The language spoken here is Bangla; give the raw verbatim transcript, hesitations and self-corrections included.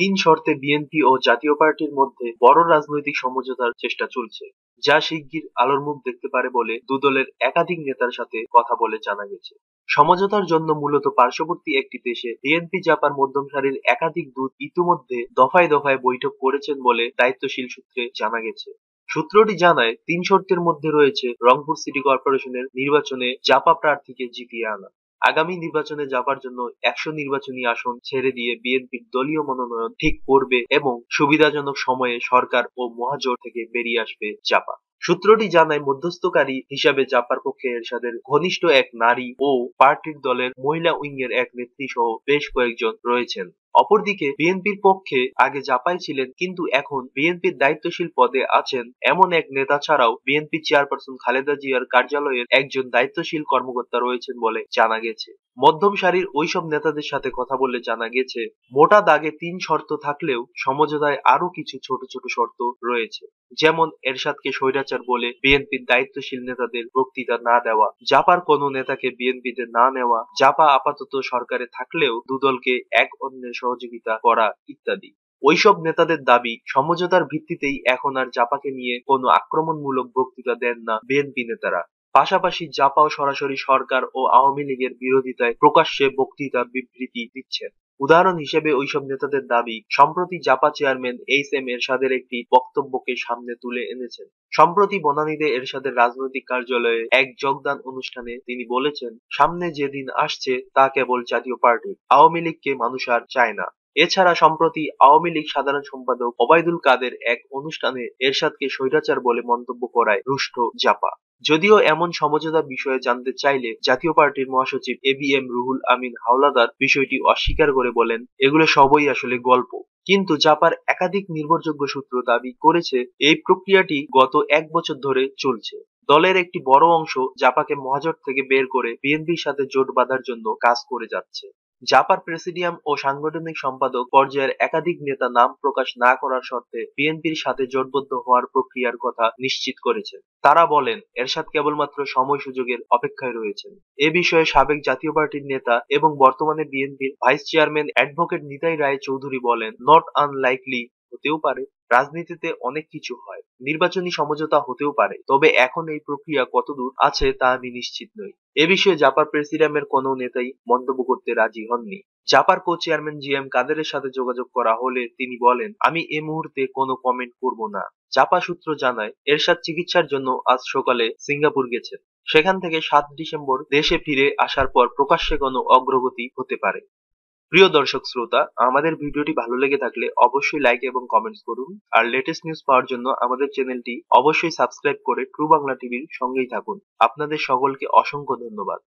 তিন শর্তে বিএনপি ও জাতীয় পার্টির মধ্যে বড় রাজনৈতিক সমঝোতার চেষ্টা চলছে, যা শিগগির আলোর মুখ দেখতে পারে বলে দুদলের একাধিক নেতার সাথে কথা বলে জানা গেছে। সমঝোতার জন্য মূলত পার্শ্ববর্তী একটি দেশে বিএনপি জাপার মধ্যম সারির একাধিক দূত ইতিমধ্যে দফায় দফায় বৈঠক করেছেন বলে দায়িত্বশীল সূত্রে জানা গেছে। সূত্রটি জানায়, তিন শর্তের মধ্যে রয়েছে রংপুর সিটি কর্পোরেশনের নির্বাচনে জাপা প্রার্থীকে জিতিয়ে আনা, আগামী নির্বাচনে যাবার জন্য একশো নির্বাচনী আসন ছেড়ে দিয়ে বিএনপির দলীয় মনোনয়ন ঠিক করবে এবং সুবিধাজনক সময়ে সরকার ও মহাজোট থেকে বেরিয়ে আসবে জাপা। সূত্রটি জানায়, মধ্যস্থকারী হিসাবে জাপার পক্ষে এরশাদের ঘনিষ্ঠ এক নারী ও পার্টির দলের মহিলা উইংয়ের এক নেত্রী সহ বেশ কয়েকজন রয়েছেন। অপরদিকে বিএনপির পক্ষে আগে জাপায় ছিলেন কিন্তু এখন বিএনপির দায়িত্বশীল পদে আছেন এমন এক নেতা ছাড়াও বিএনপি চেয়ারপারসন খালেদা জিয়ার কার্যালয়ের একজন দায়িত্বশীল কর্মকর্তা রয়েছেন বলে জানা গেছে। মধ্যম সারির ওইসব নেতাদের সাথে কথা বলে জানা গেছে, মোটা দাগে তিন শর্ত থাকলেও সমঝোতায় আরো কিছু ছোট ছোট শর্ত রয়েছে, যেমন এরশাদকে স্বৈরাচার বলে বিএনপির দায়িত্বশীল নেতাদের বক্তৃতা না দেওয়া, জাপার কোনো নেতাকে বিএনপিতে না নেওয়া, জাপা আপাতত সরকারে থাকলেও দুদলকে এক অন্যের সহযোগিতা করা ইত্যাদি। ওইসব নেতাদের দাবি, সমঝোতার ভিত্তিতেই এখন আর জাপাকে নিয়ে কোনো আক্রমণমূলক বক্তৃতা দেন না বিএনপি নেতারা। পাশাপাশি জাপাও সরাসরি সরকার ও আওয়ামী লীগের বিরোধিতায় প্রকাশ্যে বক্তৃতা বিবৃতি দিচ্ছেন। উদাহরণ হিসেবে ওইসব নেতাদের দাবি, সম্প্রতি জাপা চেয়ারম্যান এইচ এম এরশাদের একটি বক্তব্যকে সামনে তুলে এনেছেন। সম্প্রতি বনানীতে এরশাদের রাজনৈতিক কার্যালয়ে এক যোগদান অনুষ্ঠানে তিনি বলেছেন, সামনে যে দিন আসছে তা কেবল জাতীয় পার্টির, আওয়ামী লীগকে মানুষ আর চায় না। এছাড়া সম্প্রতি আওয়ামী লীগ সাধারণ সম্পাদক ওবায়দুল কাদের এক অনুষ্ঠানে এরশাদকে স্বৈরাচার বলে মন্তব্য করায় রুষ্ট জাপা। যদিও এমন সমঝোতা বিষয়ে জানতে চাইলে জাতীয় পার্টির মহাসচিব A B M Ruhul Amin Hawlader বিষয়টি অস্বীকার করে বলেন, এগুলো সবই আসলে গল্প। কিন্তু জাপার একাধিক নির্ভরযোগ্য সূত্র দাবি করেছে, এই প্রক্রিয়াটি গত এক বছর ধরে চলছে। দলের একটি বড় অংশ জাপাকে মহাজোট থেকে বের করে বিএনপির সাথে জোট বাঁধার জন্য কাজ করে যাচ্ছে। জাপার প্রেসিডিয়াম ও সাংগঠনিক সম্পাদক পর্যায়ের একাধিক নেতা নাম প্রকাশ না করার শর্তে বিএনপির সাথে জোটবদ্ধ হওয়ার প্রক্রিয়ার কথা নিশ্চিত করেছেন। তারা বলেন, এরশাদ কেবলমাত্র সময় সুযোগের অপেক্ষায় রয়েছেন। এ বিষয়ে সাবেক জাতীয় পার্টির নেতা এবং বর্তমানে বিএনপির vice chairman advocate Nitai Roy Chowdhury বলেন, নট আনলাইকলি, হতেও পারে, রাজনীতিতে অনেক কিছু হয়, নির্বাচনী সমঝোতা হতেও পারে, তবে এখন এই প্রক্রিয়া কতদূর আছে তা আমি নিশ্চিত নই। এ বিষয়ে জাপার প্রেসিডিয়ামের কোনো নেতাই মন্তব্য করতে রাজি হননি। জাপার কো চেয়ারম্যান জি এম কাদেরের সাথে যোগাযোগ করা হলে তিনি বলেন, আমি এ মুহূর্তে কোনো কমেন্ট করব না। জাপা সূত্র জানায়, এরশাদ চিকিৎসার জন্য আজ সকালে সিঙ্গাপুর গেছেন। সেখান থেকে সাত ডিসেম্বর দেশে ফিরে আসার পর প্রকাশ্যে কোনো অগ্রগতি হতে পারে। প্রিয় দর্শক শ্রোতা, আমাদের ভিডিওটি ভালো লেগে থাকলে অবশ্যই লাইক এবং কমেন্টস করুন। আর লেটেস্ট নিউজ পাওয়ার জন্য আমাদের চ্যানেলটি অবশ্যই সাবস্ক্রাইব করে ট্রু বাংলা টিভির সঙ্গেই থাকুন। আপনাদের সকলকে অসংখ্য ধন্যবাদ।